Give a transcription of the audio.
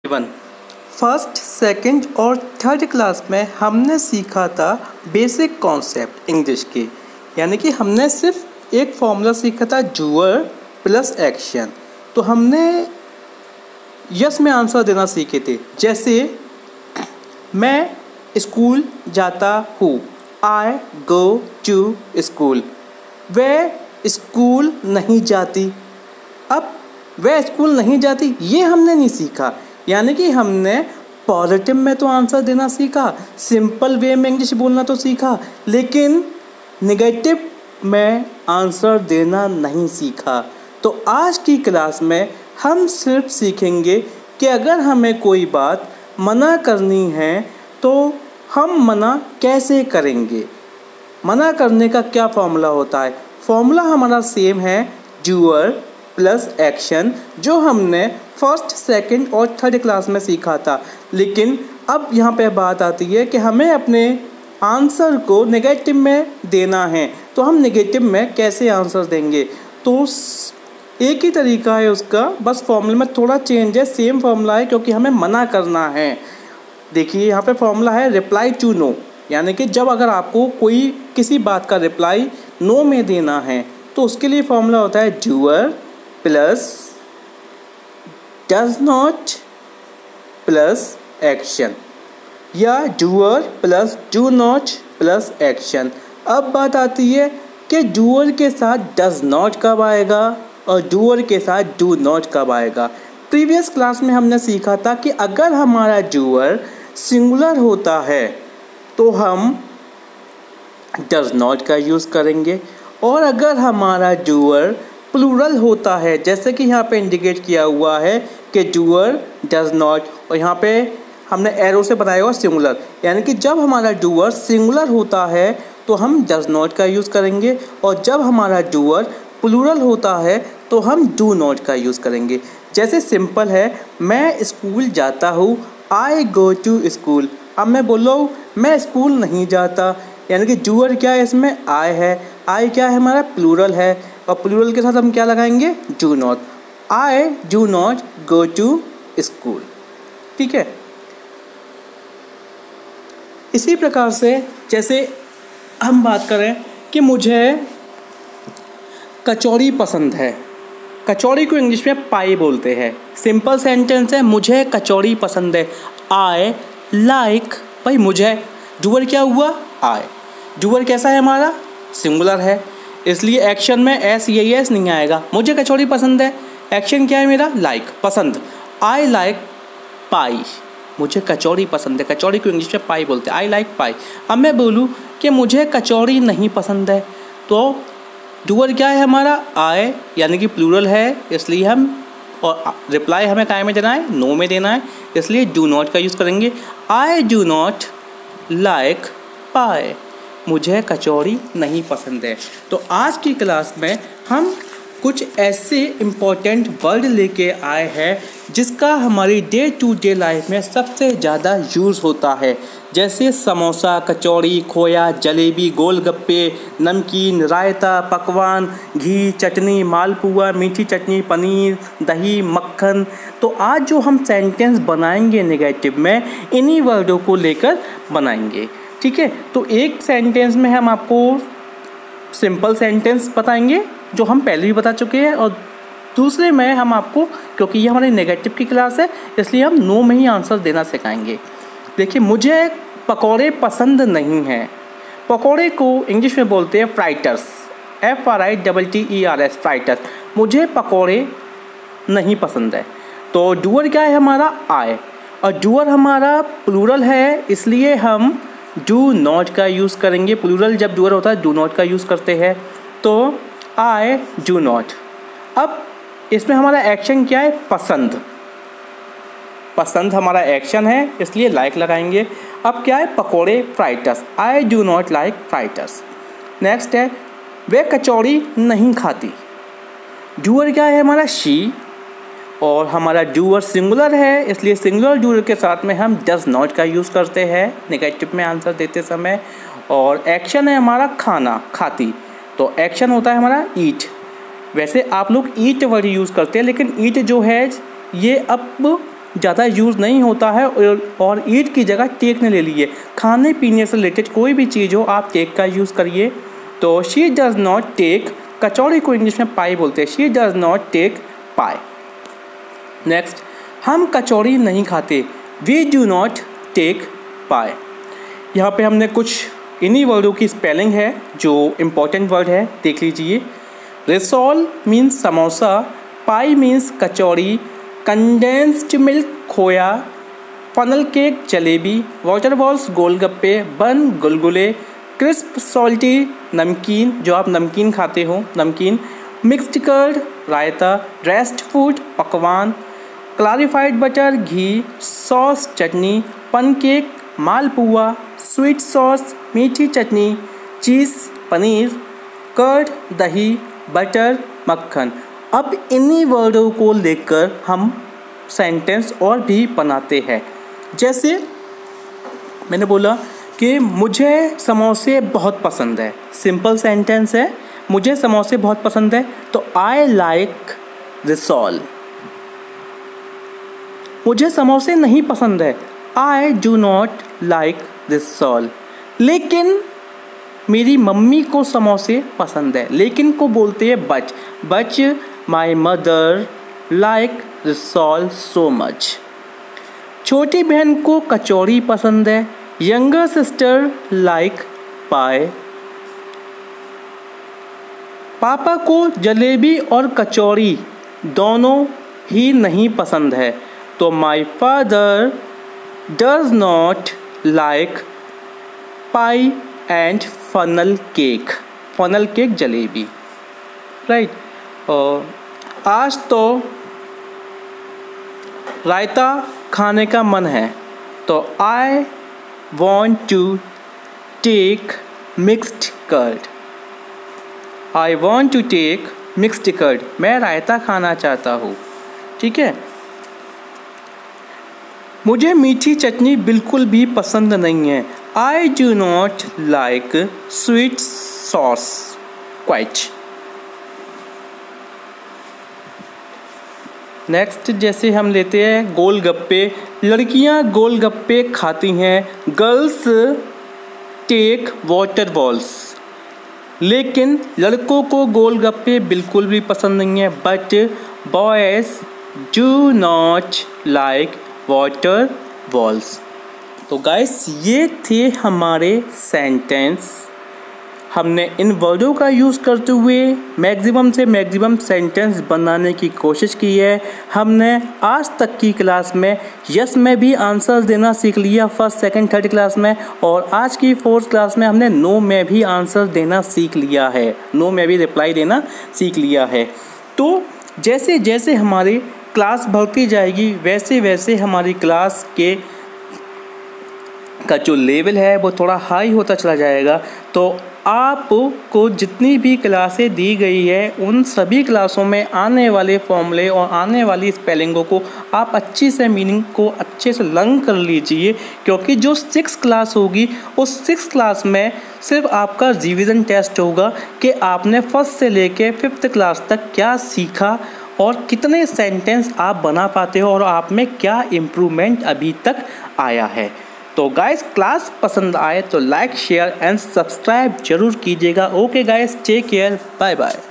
One first, second और third class में हमने सीखा था बेसिक कॉन्सेप्ट इंग्लिश के, यानी कि हमने सिर्फ एक फॉर्मूला सीखा था डूअर प्लस एक्शन। तो हमने यस में आंसर देना सीखे थे, जैसे मैं स्कूल जाता हूँ, आई गो टू स्कूल। वह स्कूल नहीं जाती, अब वह स्कूल नहीं जाती ये हमने नहीं सीखा, यानी कि हमने पॉजिटिव में तो आंसर देना सीखा, सिंपल वे में इंग्लिश बोलना तो सीखा, लेकिन नेगेटिव में आंसर देना नहीं सीखा। तो आज की क्लास में हम सिर्फ सीखेंगे कि अगर हमें कोई बात मना करनी है तो हम मना कैसे करेंगे, मना करने का क्या फॉर्मूला होता है। फॉर्मूला हमारा सेम है डूअर प्लस एक्शन, जो हमने फर्स्ट, सेकंड और थर्ड क्लास में सीखा था। लेकिन अब यहाँ पे बात आती है कि हमें अपने आंसर को नेगेटिव में देना है, तो हम नेगेटिव में कैसे आंसर देंगे। तो एक ही तरीका है उसका, बस फॉर्मूले में थोड़ा चेंज है, सेम फॉर्मूला है क्योंकि हमें मना करना है। देखिए यहाँ पे फॉर्मूला है रिप्लाई टू नो, यानी कि जब अगर आपको कोई किसी बात का रिप्लाई नो में देना है तो उसके लिए फॉर्मूला होता है doer plus does not plus action, या doer plus do not plus action. अब बात आती है कि डूअर के साथ डज नॉट कब आएगा और डूअर के साथ डू नॉट कब आएगा। प्रीवियस क्लास में हमने सीखा था कि अगर हमारा डूअर सिंगुलर होता है तो हम डज नॉट का यूज़ करेंगे, और अगर हमारा डूअर प्लूरल होता है, जैसे कि यहाँ पे इंडिकेट किया हुआ है कि डूअर डज नॉट, और यहाँ पे हमने एरो से बनाया हुआ सिंगुलर, यानी कि जब हमारा डूअर सिंगुलर होता है तो हम डज नॉट का यूज़ करेंगे, और जब हमारा डूअर प्लूरल होता है तो हम डू नॉट का यूज़ करेंगे। जैसे सिंपल है, मैं स्कूल जाता हूँ, आई गो टू स्कूल। अब मैं बोल रहा हूँ मैं स्कूल नहीं जाता, यानी कि डूअर क्या है इसमें, आई है, आई क्या है हमारा प्लूरल है, और प्लूरल के साथ हम क्या लगाएंगे, do not. I do not go to school, ठीक है। इसी प्रकार से जैसे हम बात करें कि मुझे कचौड़ी पसंद है, कचौड़ी को इंग्लिश में पाई बोलते हैं। सिंपल सेंटेंस है, मुझे कचौड़ी पसंद है, आई लाइक। भाई मुझे डूअर क्या हुआ, आई। डूअर कैसा है हमारा, सिंगुलर है, इसलिए एक्शन में एस या एस नहीं आएगा। मुझे कचौड़ी पसंद है, एक्शन क्या है मेरा, लाइक, पसंद। आई लाइक पाई, मुझे कचौड़ी पसंद है, कचौड़ी को इंग्लिश में पाई बोलते हैं, आई लाइक पाई। अब मैं बोलूँ कि मुझे कचौड़ी नहीं पसंद है, तो डूअर क्या है हमारा, आई, यानी कि प्लूरल है, इसलिए हम, और रिप्लाई हमें काय में देना है, नो में देना है, इसलिए डू नॉट का यूज़ करेंगे। I do not like pie, मुझे कचौड़ी नहीं पसंद है। तो आज की क्लास में हम कुछ ऐसे इम्पोर्टेंट वर्ड लेके आए हैं जिसका हमारी डे टू डे लाइफ में सबसे ज़्यादा यूज़ होता है, जैसे समोसा, कचौड़ी, खोया, जलेबी, गोलगप्पे, नमकीन, रायता, पकवान, घी, चटनी, मालपुआ, मीठी चटनी, पनीर, दही, मक्खन। तो आज जो हम सेंटेंस बनाएंगे नेगेटिव में, इन्हीं वर्डों को लेकर बनाएंगे, ठीक है। तो एक सेंटेंस में हम आपको सिंपल सेंटेंस बताएंगे जो हम पहले भी बता चुके हैं, और दूसरे में हम आपको, क्योंकि ये हमारी नेगेटिव की क्लास है इसलिए हम नो में ही आंसर देना सिखाएंगे। देखिए, मुझे पकौड़े पसंद नहीं हैं, पकौड़े को इंग्लिश में बोलते हैं फ्राइटर्स, FRITTERS, फ्राइटर्स। मुझे पकौड़े नहीं पसंद है, तो डूअर क्या है हमारा, आई, और डूअर हमारा प्लूरल है, इसलिए हम डू नॉट का यूज़ करेंगे। प्लूरल जब डूअर होता है डू नॉट का यूज़ करते हैं, तो आई डू नॉट। अब इसमें हमारा एक्शन क्या है, पसंद, पसंद हमारा एक्शन है, इसलिए लाइक लगाएंगे। अब क्या है, पकोड़े, fritters, I do not like fritters. Next है, वे कचौड़ी नहीं खाती, डूअर क्या है हमारा, शी, और हमारा डूअर सिंगुलर है, इसलिए सिंगुलर डूअर के साथ में हम डज नॉट का यूज़ करते हैं नेगेटिव में आंसर देते समय। और एक्शन है हमारा खाना, खाती, तो एक्शन होता है हमारा ईट। वैसे आप लोग ईट वर्ड यूज़ करते हैं, लेकिन ईट जो है ये अब ज़्यादा यूज़ नहीं होता है और ईट की जगह टेक ने ले ली है। खाने पीने से रिलेटेड कोई भी चीज़ हो आप टेक का यूज़ करिए। तो she does not take, kachori को इंग्लिश में पाई बोलते हैं। She does not take pie. Next, हम कचौड़ी नहीं खाते। We do not take pie. यहाँ पे हमने कुछ इन्हीं वर्डों की स्पेलिंग है जो इम्पोर्टेंट वर्ड है, देख लीजिए। Rissole means samosa, pie means kachori, condensed milk khoya, funnel cake jalebi, water balls golgappe, bun gulgule, crisp salty नमकीन जो आप नमकीन खाते हो namkeen, mixed curd raita, rest food pakwan, clarified butter ghee, sauce chutney, pancake malpua, sweet sauce meethi chutney, cheese paneer, curd dahi, butter makhan. अब इन्हीं वर्डों को लेकर हम सेंटेंस और भी बनाते हैं। जैसे मैंने बोला कि मुझे समोसे बहुत पसंद है, सिंपल सेंटेंस है, मुझे समोसे बहुत पसंद है, तो आई लाइक रिसोल। मुझे समोसे नहीं पसंद है, I do not like rissole. लेकिन मेरी मम्मी को समोसे पसंद है, लेकिन को बोलते हैं बच my mother like rissole so much. छोटी बहन को कचौड़ी पसंद है, यंगर सिस्टर लाइक पाई। पापा को जलेबी और कचौड़ी दोनों ही नहीं पसंद है, तो my father does not like pie and funnel cake jalebi, right. और आज तो रायता खाने का मन है, तो I want to take mixed curd. I want to take mixed curd, मैं रायता खाना चाहता हूँ, ठीक है। मुझे मीठी चटनी बिल्कुल भी पसंद नहीं है, I do not like sweet sauce quite. Next जैसे हम लेते हैं गोलगप्पे। लड़कियां गोलगप्पे खाती हैं, गर्ल्स टेक वाटर बॉल्स। लेकिन लड़कों को गोलगप्पे बिल्कुल भी पसंद नहीं है, but boys do not like water balls. तो गाइस ये थे हमारे सेंटेंस। हमने इन वर्डों का यूज़ करते हुए मैक्सिमम से मैक्सिमम सेंटेंस बनाने की कोशिश की है। हमने आज तक की क्लास में यस में भी आंसर देना सीख लिया, फर्स्ट सेकंड थर्ड क्लास में, और आज की फोर्थ क्लास में हमने नो में भी आंसर देना सीख लिया है, नो में भी रिप्लाई देना सीख लिया है। तो जैसे जैसे हमारी क्लास बढ़ती जाएगी वैसे वैसे हमारी क्लास का जो लेवल है वो थोड़ा हाई होता चला जाएगा। तो आपको जितनी भी क्लासें दी गई है उन सभी क्लासों में आने वाले फॉर्मूले और आने वाली स्पेलिंगों को आप अच्छी से मीनिंग को अच्छे से लर्न कर लीजिए, क्योंकि जो 6th क्लास होगी उस 6th क्लास में सिर्फ आपका रिवीजन टेस्ट होगा कि आपने फर्स्ट से लेके 5th क्लास तक क्या सीखा और कितने सेंटेंस आप बना पाते हो और आप में क्या इम्प्रूवमेंट अभी तक आया है। तो गाइस क्लास पसंद आए तो लाइक शेयर एंड सब्सक्राइब जरूर कीजिएगा। Okay guys, take care, bye bye.